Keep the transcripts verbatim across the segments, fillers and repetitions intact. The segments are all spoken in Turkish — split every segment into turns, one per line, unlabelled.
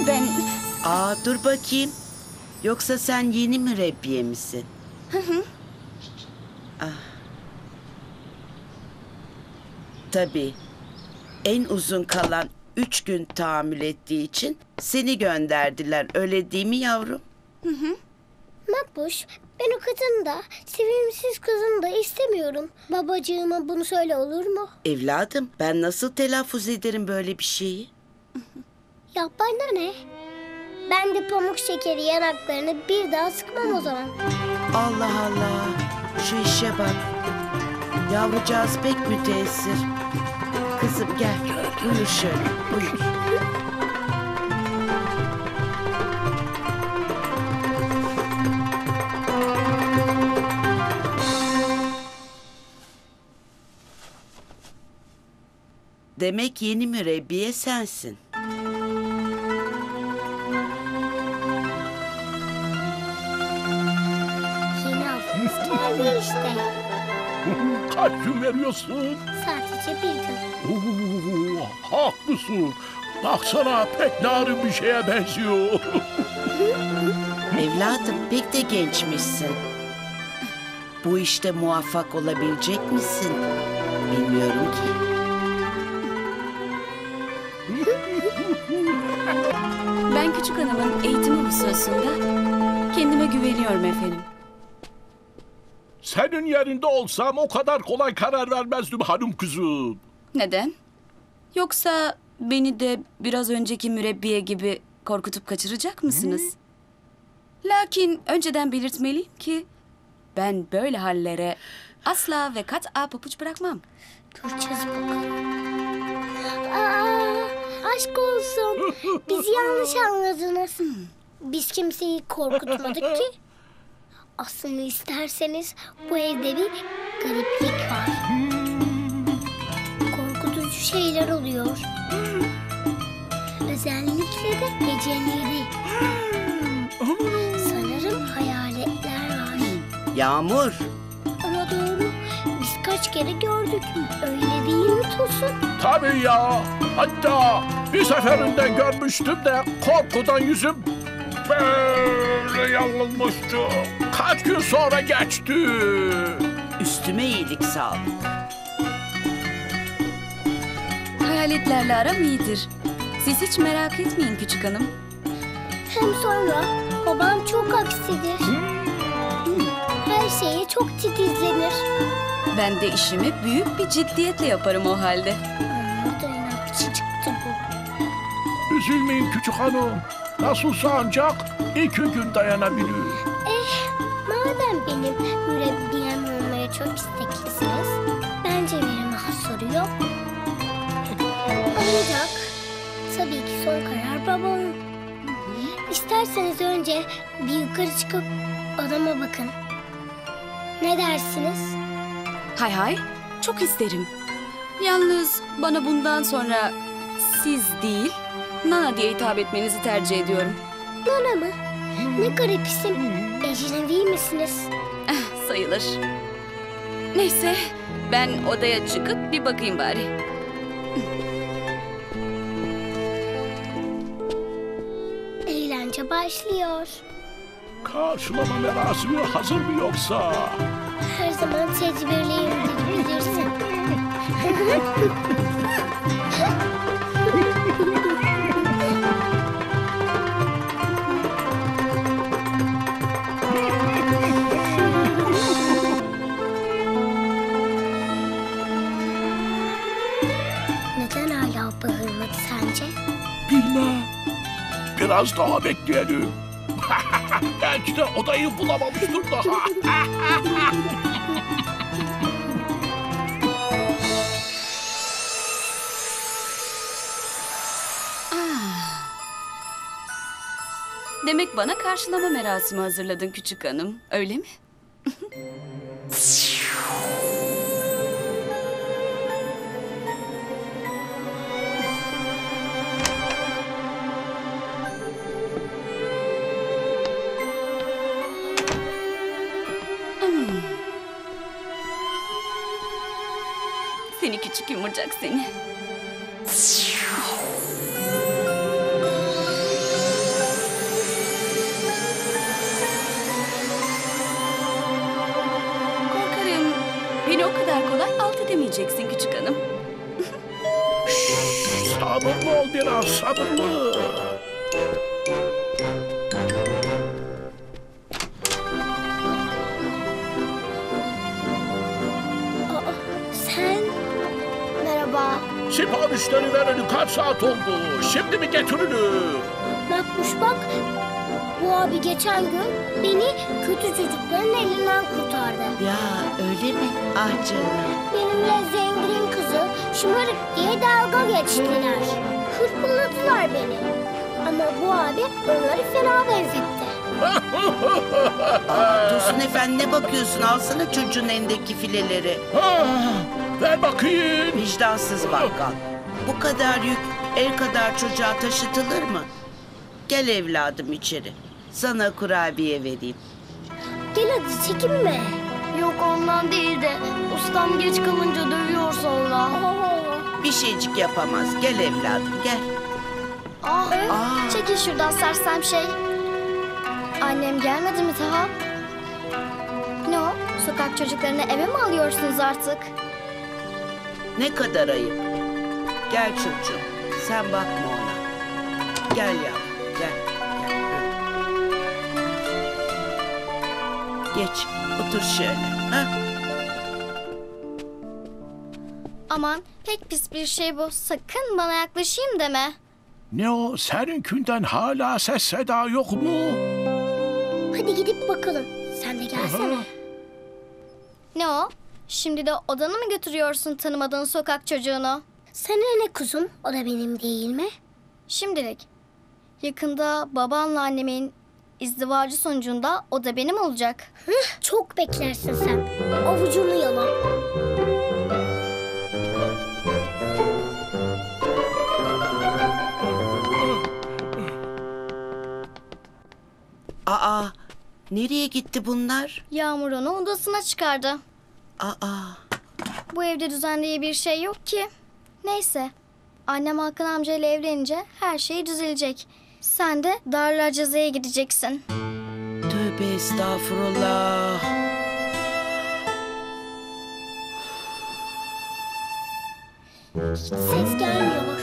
ben...
Aa, dur bakayım. Yoksa sen yeni mürebbiye misin?
Hı hı.
Ah. Tabii. En uzun kalan üç gün tahammül ettiği için seni gönderdiler. Öyle değil mi yavrum?
Hı hı.
Makbuş, ben o kadını da, sevimsiz kızını da istemiyorum. Babacığıma bunu söyle, olur mu?
Evladım, ben nasıl telaffuz ederim böyle bir şeyi?
Ya bana ne? Ben de pamuk şekeri yanaklarını bir daha sıkmam o zaman.
Allah Allah. Şu işe bak. Yavrucağız pek müteessir. Kızım gel. Buyur şöyle. Buyur. Demek yeni mürebbiye sensin.
Yeni hafımız geldi işte.
Kaç gün veriyorsun?
Sadece bir gün.
Oo, haklısın. Baksana pek narin bir şeye benziyor.
Evladım pek de gençmişsin. Bu işte muvaffak olabilecek misin? Bilmiyorum ki.
Ben küçük hanımın eğitimi hususunda kendime güveniyorum efendim.
Senin yerinde olsam o kadar kolay karar vermezdim hanım kızım.
Neden? Yoksa beni de biraz önceki mürebbiye gibi korkutup kaçıracak mısınız? Lakin önceden belirtmeliyim ki ben böyle hallere asla ve kat'a papuç bırakmam.
Göreceğiz bakalım. Aa, aşk olsun. Bizi yanlış anladınız. Biz kimseyi korkutmadık ki. Aslında isterseniz bu evde bir gariplik var. Korkutucu şeyler oluyor. Özellikle de geceleri. Sanırım hayaletler var.
Yağmur.
Ama doğru. Biz kaç kere gördük. Öyle değil mi Tosun?
Tabii ya. Hatta bir seferinde görmüştüm de korkudan yüzüm böyle yanılmıştı. Kaç gün sonra geçti.
Üstüme iyilik sağlık.
Hayaletlerle aram iyidir. Siz hiç merak etmeyin küçük hanım.
Hem sonra babam çok aksidir. Her şeye çok titizlenir.
Ben de işimi büyük bir ciddiyetle yaparım o halde.
Amma da inatçı çıktı bu.
Üzülmeyin küçük hanım. Nasılsa ancak iki gün dayanabilir.
Eh, madem benim mürebbiyem olmaya çok isteklisiniz, bence bir mahsuru yok. Ancak tabii ki son karar babamın. İsterseniz önce bir yukarı çıkıp odama bakın. Ne dersiniz?
Hay hay, çok isterim. Yalnız bana bundan sonra siz değil, Nana diye hitap etmenizi tercih ediyorum.
Nana mı? Ne garip isim. Ecnevi misiniz?
Eh, sayılır. Neyse, ben odaya çıkıp bir bakayım bari.
Eğlence başlıyor.
Karşılama merasimi hazır mı yoksa?
Her zaman tedbirliyim bilirsin. Neden hala bağırmadı sence?
Bilmem. Biraz daha bekleyelim. Belki de odayı bulamamıştır daha.
Demek bana karşılama merasimi hazırladın küçük hanım, öyle mi? Hmm. Seni küçük yumurcak seni.
sabırlı ol biraz, sabırlı.
Aa, sen? Merhaba.
Siparişleri vereli kaç saat oldu? Şimdi mi getirilir?
Makbuş bak. Bu abi geçen gün beni kötü çocukların elinden kurtardı.
Ya öyle mi? Ah canım.
Benimle zengin kızı şımarık diye dalga geçtiler. Hırpaladılar beni. Ama bu abi onları fena benzetti.
Aa, Dursun Efendi ne bakıyorsun? Alsana çocuğun elindeki fileleri.
Ah, ver bakayım.
Vicdansız bakkal. Bu kadar yük el kadar çocuğa taşıtılır mı? Gel evladım içeri. Sana kurabiye vereyim.
Gel hadi çekinme.
Yok ondan değil de ustam geç kalınca dövüyor sonra.
Bir şeycik yapamaz. Gel evladım gel.
Ah,
Aa.
çekil şuradan sersem şey. Annem gelmedi mi daha? Ne o? Sokak çocuklarını eve mi alıyorsunuz artık?
Ne kadar ayıp. Gel çocuğum. Sen bakma ona. Gel yavrum gel. Gel. Geç. Otur şöyle. Ha?
Aman pek pis bir şey bu. Sakın bana yaklaşayım deme.
Ne o, seninkinden hala ses seda yok mu?
Hadi gidip bakalım. Sen de gelsene.
Ne o? Şimdi de odana mı götürüyorsun tanımadığın sokak çocuğunu?
Sana ne kuzum? O da benim değil mi?
Şimdilik. Yakında babanla annemin izdivacı sonucunda o da benim olacak.
Hıh, çok beklersin sen. Avucunu yala.
Aa, nereye gitti bunlar?
Yağmur onu odasına çıkardı.
Aa,
Bu evde düzenli bir şey yok ki. Neyse. Annem Hakan amcayla evlenince her şey düzelecek. Sen de Darülacaza'ya gideceksin.
tövbe estağfurullah.
Ses gelmiyor.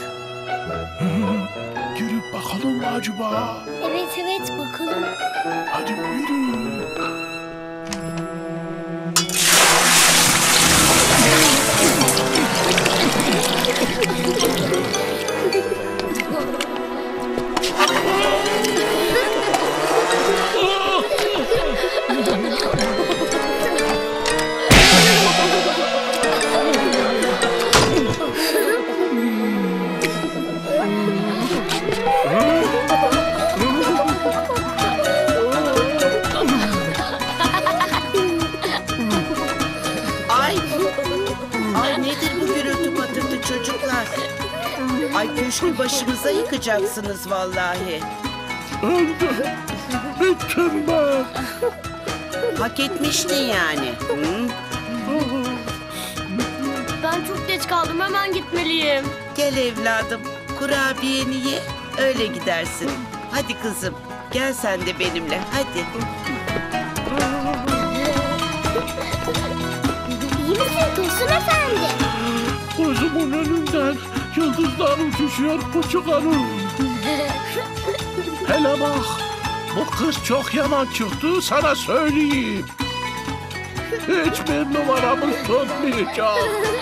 Girip bakalım mı acaba?
Evet evet bakalım.
Hadi yürü.
Ay, ay nedir bu gürültü patırtı çocuklar? Ay köşkü başımıza yıkacaksınız vallahi.
Öldüm. Bittim ben.
Hak etmiştin yani. Hı?
Ben çok geç kaldım. Hemen gitmeliyim.
Gel evladım, kurabiyeni ye, öyle gidersin. Hadi kızım, gel sen de benimle, hadi.
İyi misin Dursun Efendi?
Gözümün önünden yıldızlar uçuşuyor küçük hanım. Hele bak, bu kız çok yaman çıktı sana söyleyeyim. Hiçbir numaramız tutmayacak.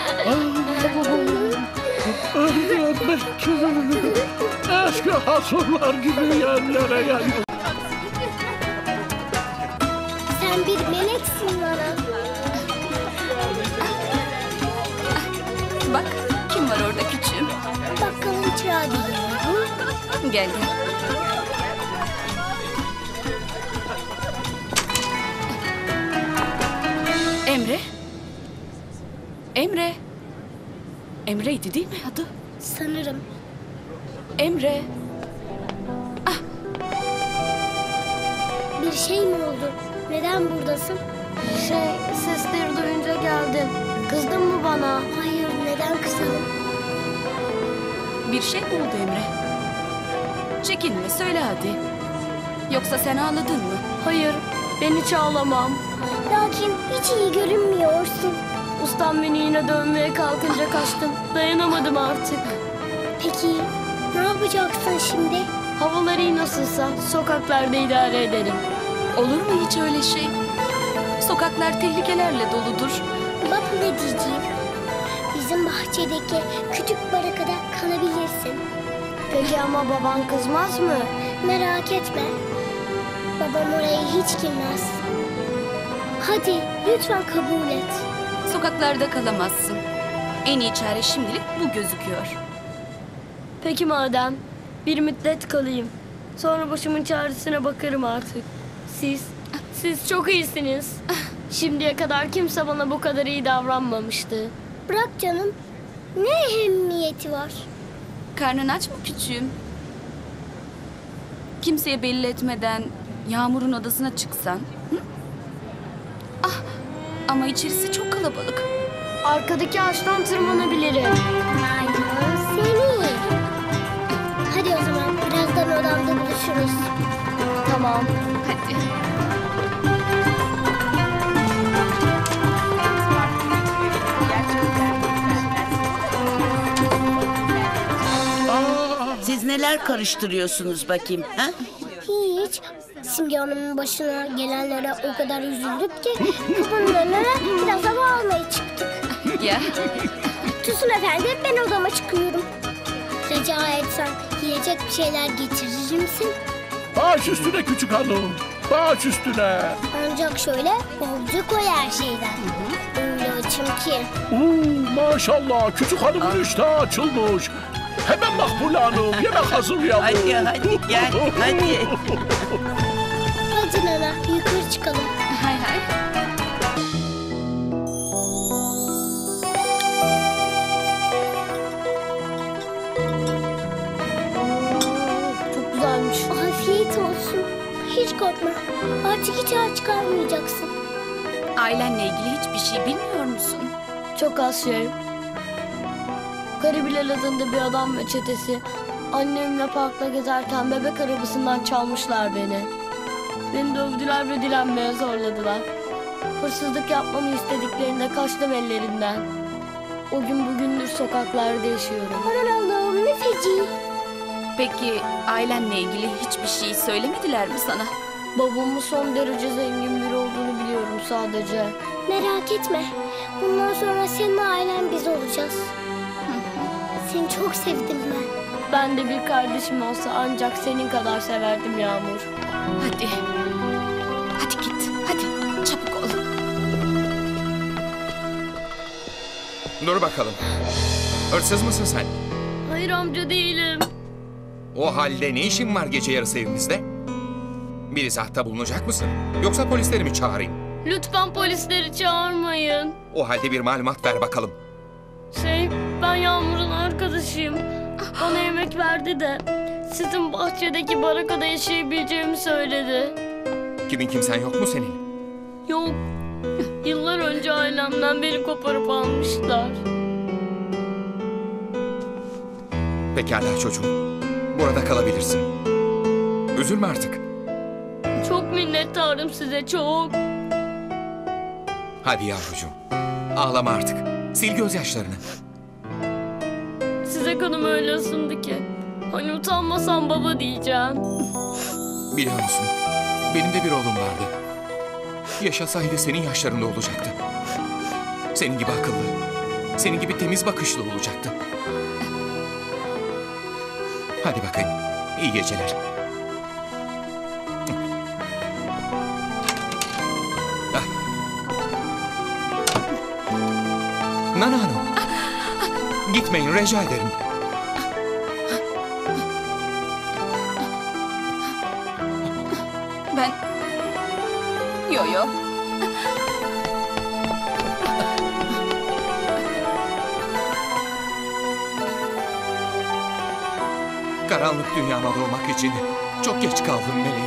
Ölmemek gibi, eski hasurlar gibi yerlere yayılır.
Sen bir meleksin bana.
Bak kim var orada küçüğüm.
Bakkalın çırağı değil.
Gel gel. Emre. Emre. Emre'ydi değil mi adı?
Sanırım.
Emre.
Bir şey mi oldu? Neden buradasın?
Şey, sesleri duyunca geldim. Kızdın mı bana?
Hayır, neden kızalım?
Bir şey mi oldu Emre? Çekinme söyle hadi. Yoksa sen ağladın mı?
Hayır, ben hiç ağlamam.
Lakin hiç iyi görünmüyorsun.
Ustam beni yine dövmeye kalkınca kaçtım. Dayanamadım artık.
Peki ne yapacaksın şimdi?
Havalar iyi nasılsa sokaklarda idare ederim.
Olur mu hiç öyle şey? Sokaklar tehlikelerle doludur.
Bak ne diyeceğim. Bizim bahçedeki küçük barakada kalabilirsin.
Peki ama baban kızmaz mı?
Merak etme. Babam oraya hiç girmez. Hadi lütfen kabul et.
Sokaklarda kalamazsın. En iyi çare şimdilik bu gözüküyor.
Peki madem bir müddet kalayım. Sonra başımın çaresine bakarım artık. Siz, siz çok iyisiniz. Şimdiye kadar kimse bana bu kadar iyi davranmamıştı.
Bırak canım. Ne ehemmiyeti var?
Karnın aç mı küçüğüm? Kimseye belli etmeden Yağmur'un odasına çıksan. Hı? Ah, ama içerisi çok kalabalık.
Arkadaki ağaçtan tırmanabilirim.
Maymun seni. Hadi o zaman birazdan odamda buluşuruz.
Tamam.
Hadi.
Siz neler karıştırıyorsunuz bakayım? Ha?
Hiç. Simge Hanım'ın başına gelenlere o kadar üzüldük ki kapının önüne biraz hava almaya çıktık.
Ya.
Tüsün efendi ben odama çıkıyorum. Rica etsem yiyecek bir şeyler getirir misin?
Baş üstüne küçük hanım. Baş üstüne.
Ancak şöyle bolca koy her şeyden. Öyle açım ki.
Oo, maşallah küçük hanımın iştahı açılmış. Hemen Makbule Hanım yemek hazırlayalım.
Hadi hadi gel hadi.
Hadi nana yukarı çıkalım.
Hay hay.
Çok güzelmiş.
Afiyet olsun. Hiç korkma. Artık hiç ağır çıkarmayacaksın.
Ailenle ilgili hiçbir şey bilmiyor musun?
Çok az şey. Karabilal adında bir adam ve çetesi annemle parkta gezerken bebek arabasından çalmışlar beni. Beni dövdüler ve dilenmeye zorladılar. Hırsızlık yapmamı istediklerinde kaçtım ellerinden. O gün bugündür sokaklarda yaşıyorum.
Aman Allah'ım ne feci.
Peki ailenle ilgili hiçbir şey söylemediler mi sana?
Babamın son derece zengin biri olduğunu biliyorum sadece.
Merak etme. Bundan sonra senin ailen biz olacağız. Seni çok sevdim ben.
Ben de bir kardeşim olsa ancak senin kadar severdim Yağmur.
Hadi. Hadi git. Hadi. Çabuk ol.
Dur bakalım. Hırsız mısın sen?
Hayır amca değilim.
O halde ne işin var gece yarısı evimizde? Bir izahatta bulunacak mısın? Yoksa polisleri mi çağırayım?
Lütfen polisleri çağırmayın.
O halde bir malumat ver bakalım.
Şey, ben Yağmur'un arkadaşıyım. Bana yemek verdi de sizin bahçedeki barakada yaşayabileceğimi söyledi.
Kimin kimsen yok mu senin?
Yok, yıllar önce ailemden beni koparıp almışlar.
Pekala çocuğum. Burada kalabilirsin. Üzülme artık.
Çok minnettarım size, çok.
Hadi yavrucuğum. Ağlama artık. Sil gözyaşlarını.
Size kanım öyle ısındı ki. Hani utanmasam baba diyeceğim.
Biliyor musun? Benim de bir oğlum vardı. Yaşasaydı senin yaşlarında olacaktı. Senin gibi akıllı, senin gibi temiz bakışlı olacaktı. Hadi bakayım. İyi geceler. Ah. Nana Hanım. Gitmeyin rica ederim.
Ben... Yo yo.
Karanlık dünyama doğmak için çok geç kaldım meleğim.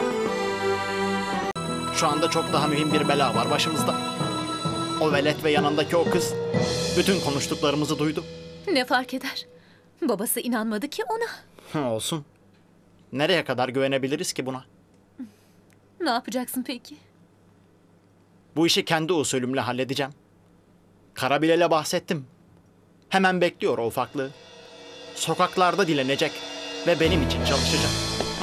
Şu anda çok daha mühim bir bela var başımızda. O velet ve yanındaki o kız bütün konuştuklarımızı duydu.
Ne fark eder? Babası inanmadı ki ona.
Olsun. Nereye kadar güvenebiliriz ki buna?
Ne yapacaksın peki?
Bu işi kendi usulümle halledeceğim. Karabilal'e bahsettim. Hemen bekliyor o ufaklığı. Sokaklarda dilenecek ve benim için çalışacak.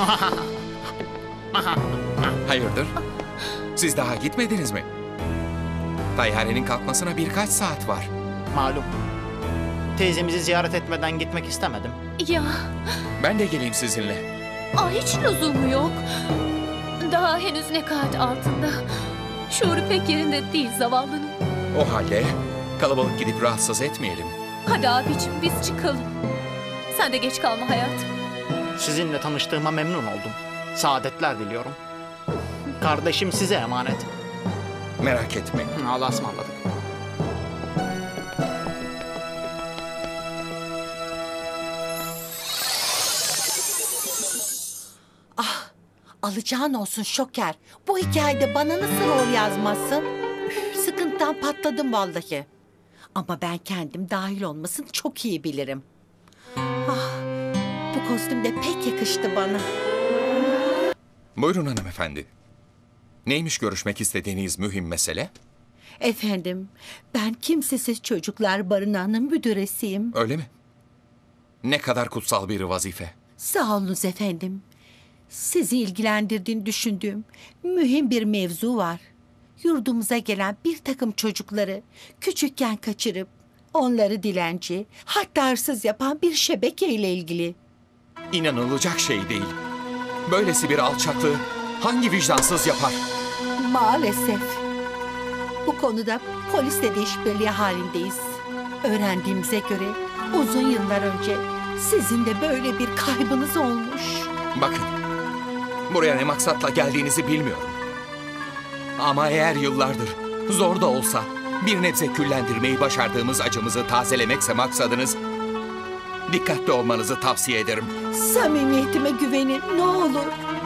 Hayırdır? Siz daha gitmediniz mi? Tayyarenin kalkmasına birkaç saat var.
Malum. Teyzemizi ziyaret etmeden gitmek istemedim.
Ya,
Ben de geleyim sizinle.
aa, hiç lüzumu yok. Daha henüz nekaat altında. Şuuru pek yerinde değil zavallının.
O halde kalabalık gidip rahatsız etmeyelim.
Hadi abicim biz çıkalım. Sen de geç kalma hayatım.
Sizinle tanıştığıma memnun oldum. Saadetler diliyorum. Kardeşim size emanet.
Merak etmeyin.
Allah'a ısmarladık.
Alacağın olsun Şoker. Bu hikayede bana nasıl rol yazmazsın? Üf, sıkıntıdan patladım vallahi. Ama ben kendim dahil olmasını çok iyi bilirim. Ah, bu kostüm de pek yakıştı bana.
Buyurun hanımefendi. Neymiş görüşmek istediğiniz mühim mesele?
Efendim, ben kimsesiz çocuklar barınağının müdüresiyim.
Öyle mi? Ne kadar kutsal bir vazife.
Sağ olunuz efendim. Sizi ilgilendirdiğini düşündüğüm mühim bir mevzu var. Yurdumuza gelen bir takım çocukları küçükken kaçırıp onları dilenci, hatta hırsız yapan bir şebeke ile ilgili.
İnanılacak şey değil. Böylesi bir alçaklığı hangi vicdansız yapar?
Maalesef. Bu konuda polisle de işbirliği halindeyiz. Öğrendiğimize göre uzun yıllar önce sizin de böyle bir kaybınız olmuş.
Bakın, buraya ne maksatla geldiğinizi bilmiyorum. Ama eğer yıllardır zor da olsa bir nebze küllendirmeyi başardığımız acımızı tazelemekse maksadınız, dikkatli olmanızı tavsiye ederim.
Samimiyetime güvenin ne olur.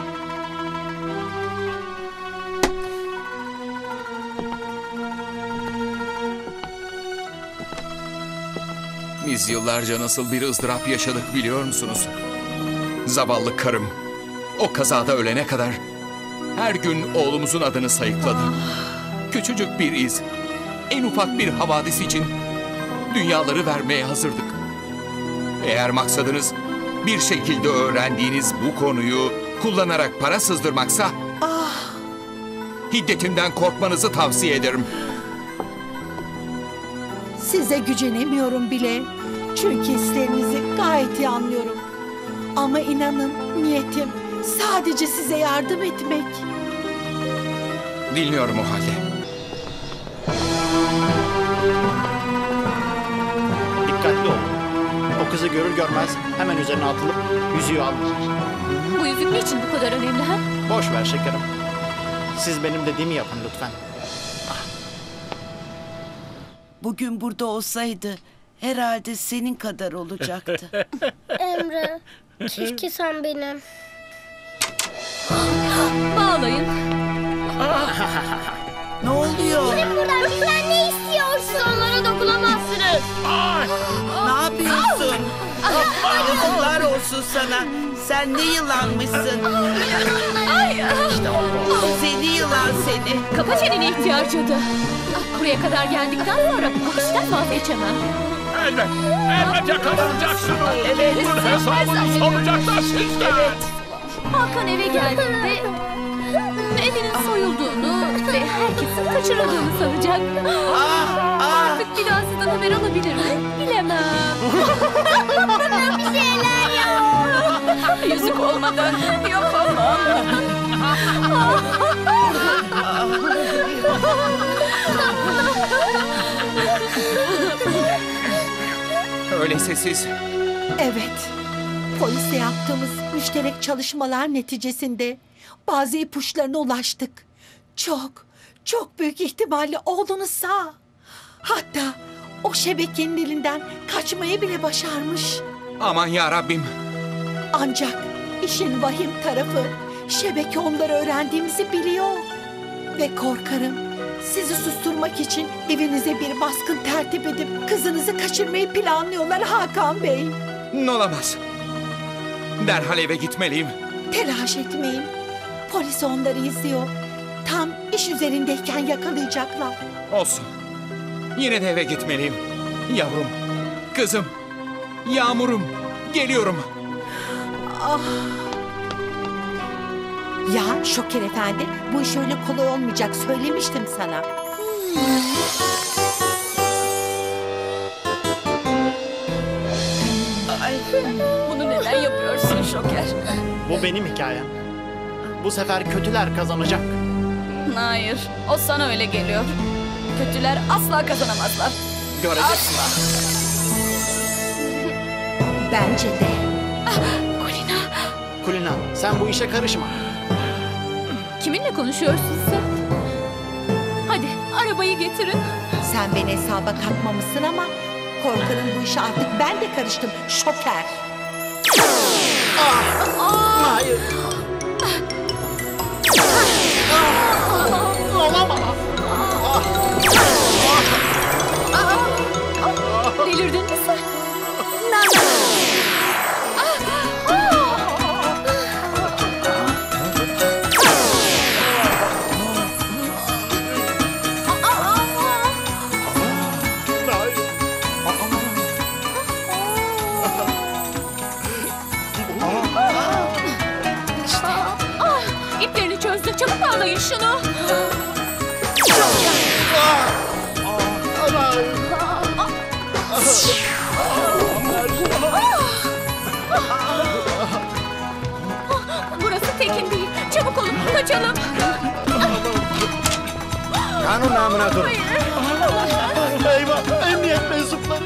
Biz yıllarca nasıl bir ızdırap yaşadık biliyor musunuz? Zavallı karım o kazada ölene kadar her gün oğlumuzun adını sayıkladı. Küçücük bir iz, en ufak bir havadis için dünyaları vermeye hazırdık. Eğer maksadınız bir şekilde öğrendiğiniz bu konuyu kullanarak para sızdırmaksa, hiddetimden korkmanızı tavsiye ederim.
Size gücenemiyorum bile. Çünkü hislerinizi gayet iyi anlıyorum. Ama inanın niyetim sadece size yardım etmek.
Dinliyorum o halde.
Dikkatli olun. O kızı görür görmez hemen üzerine atılıp yüzüğü alın.
Bu yüzük niçin bu kadar önemli ha?
Boş ver şekerim. Siz benim dediğimi yapın lütfen.
Bugün burada olsaydı herhalde senin kadar olacaktı.
Emre, keşke sen benim.
Bağlayın.
Ne oluyor?
Buradan bizden ne istiyorsun? Onlara dokunamazsınız.
Ne yapıyorsun? Yazıklar olsun sana. Sen ne yılanmışsın. Seni yılan seni.
Kapa çeneni ihtiyarcadı. Buraya kadar geldikten sonra bu işten vazgeçemem.
Elbet, elbet yakalanacaksınız.
Evet.
Bunun hesabını soracaklar sizden.
Hakan eve geldiğinde evinin soyulduğunu ve herkesin kaçırıldığını sanacak. Artık bir daha sizden haber alabilir mi? Bilemem.
Bir şeyler yap.
Yüzük olmadan yapamam.
Öyleyse siz
Evet. Polisle yaptığımız müşterek çalışmalar neticesinde bazı ipuçlarına ulaştık. Çok, çok büyük ihtimalle oğlunuz sağ. Hatta o şebekenin elinden kaçmayı bile başarmış.
aman ya Rabbim.
Ancak işin vahim tarafı şebeke onları öğrendiğimizi biliyor. Ve korkarım sizi susturmak için evinize bir baskın tertip edip kızınızı kaçırmayı planlıyorlar Hakan Bey.
Olamaz. Derhal eve gitmeliyim.
Telaş etmeyin. Polis onları izliyor. Tam iş üzerindeyken yakalayacaklar.
Olsun. Yine de eve gitmeliyim. Yavrum, kızım, Yağmur'um. Geliyorum.
Ya Şoker Efendi, bu iş öyle kolay olmayacak, söylemiştim sana.
Ay,
Bunu neden yapıyorsun Şoker?
Bu benim hikayem. Bu sefer kötüler kazanacak.
Hayır, o sana öyle geliyor. Kötüler asla kazanamazlar.
Göreceksin.
Asla.
Bence de.
Kulina,
Kulina, sen bu işe karışma.
kiminle konuşuyorsun sen? Hadi arabayı getirin.
Sen beni hesaba katmamışsın ama korkarım bu işe artık ben de karıştım Şoker.
Hayır. Olamaz.
Delirdin mi sen? İplerini çözdük. Çabuk bağlayın şunu. Burası tekin değil. Çabuk olun. Kaçalım.
Kanun namına dur.
Eyvah, emniyet mensupları.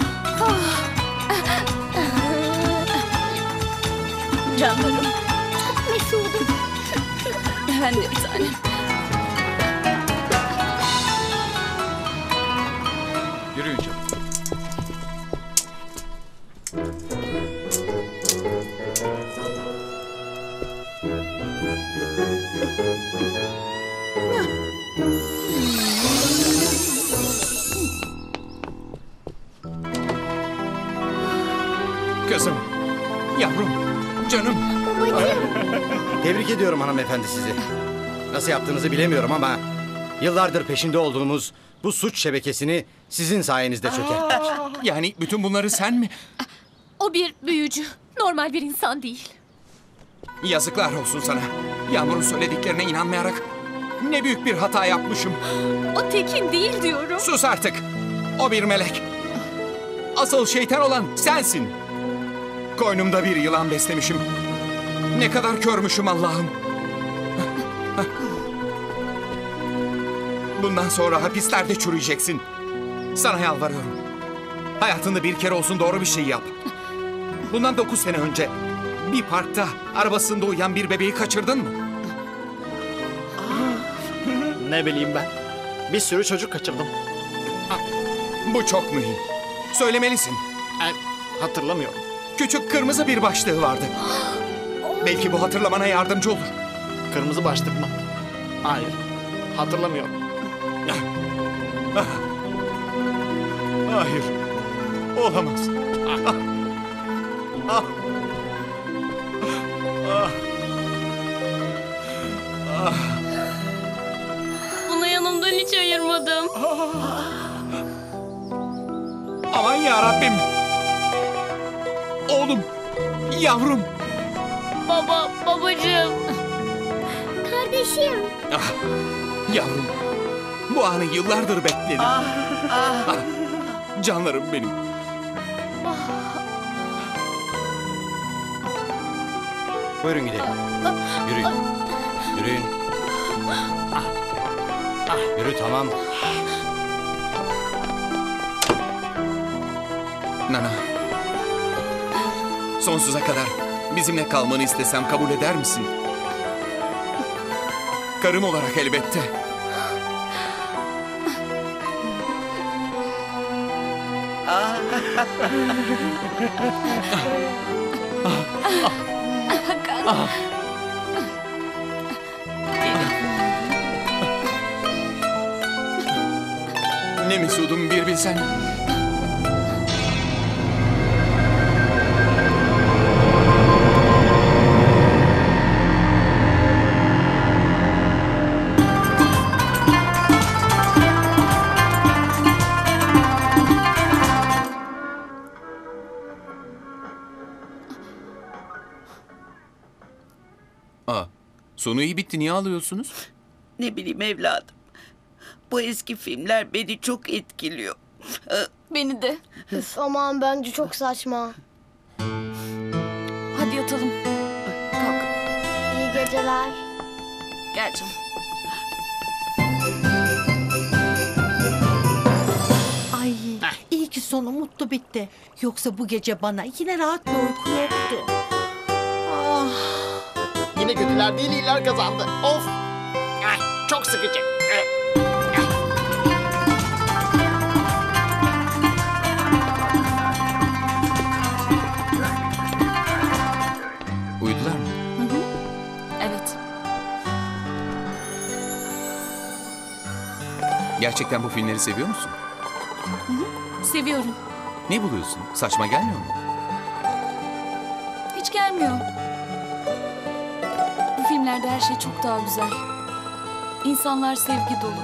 Canlarım,
Mesudum.
ben de bir tanem.
Yürüyün canım. Kızım, yavrum, canım.
Tebrik ediyorum hanımefendi sizi. Nasıl yaptığınızı bilemiyorum ama yıllardır peşinde olduğumuz bu suç şebekesini sizin sayenizde çöker.
Yani bütün bunları sen mi?
O bir büyücü. Normal bir insan değil.
Yazıklar olsun sana. Yağmur'un söylediklerine inanmayarak ne büyük bir hata yapmışım.
O tekin değil diyorum.
Sus artık. O bir melek. Asıl şeytan olan sensin. Koynumda bir yılan beslemişim. Ne kadar körmüşüm Allah'ım. Bundan sonra hapislerde çürüyeceksin. Sana yalvarıyorum. Hayatında bir kere olsun doğru bir şey yap. Bundan dokuz sene önce bir parkta arabasında uyuyan bir bebeği kaçırdın mı?
Ne bileyim ben. Bir sürü çocuk kaçırdım.
Bu çok mühim. Söylemelisin.
E, hatırlamıyorum.
Küçük kırmızı bir başlığı vardı. Belki bu hatırlamana yardımcı olur.
Kırmızı başlık mı? Hayır. Hatırlamıyorum.
Hayır. Olamaz. Ah. Ah. Ah.
Bunu yanımdan hiç ayırmadım.
Aman ya Rabbim. Oğlum, yavrum.
Baba, babacığım.
Kardeşim.
Ah, yavrum. Bu anı yıllardır bekledim.
ah, ah.
Ah, canlarım benim.
Buyurun gidelim. Yürüyün. Yürüyün. Yürü tamam.
Nana. Sonsuza kadar bizimle kalmanı istesem kabul eder misin? Karım olarak elbette. Ne mesudum bir bilsen. Sonu iyi bitti. Niye ağlıyorsunuz?
Ne bileyim evladım. Bu eski filmler beni çok etkiliyor. Ee,
Beni de.
Üf, aman bence çok saçma.
Hadi yatalım. Kalk.
İyi geceler.
Gel canım.
Ay iyi ki sonu mutlu bitti. Yoksa bu gece bana yine rahat bir uyku yoktu. Ah.
Yine kötüler değil iyiler kazandı. Of. Ay, çok sıkıcı.
Uyudular mı?
Evet.
Gerçekten bu filmleri seviyor musun?
Seviyorum.
Ne buluyorsun? Saçma gelmiyor mu?
Hiç gelmiyor. Bu filmlerde her şey çok daha güzel. İnsanlar sevgi dolu.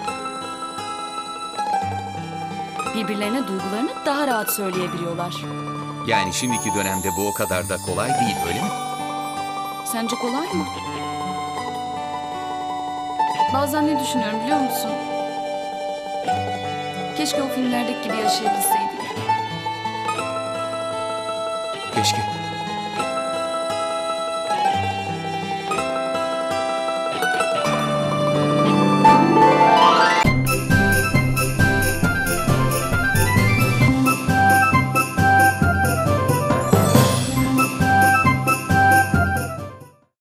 Birbirlerine duygularını daha rahat söyleyebiliyorlar.
Yani şimdiki dönemde bu o kadar da kolay değil, öyle mi?
Sence kolay mı? Bazen ne düşünüyorum biliyor musun? Keşke o filmlerdeki gibi yaşayabilseydik.
Keşke.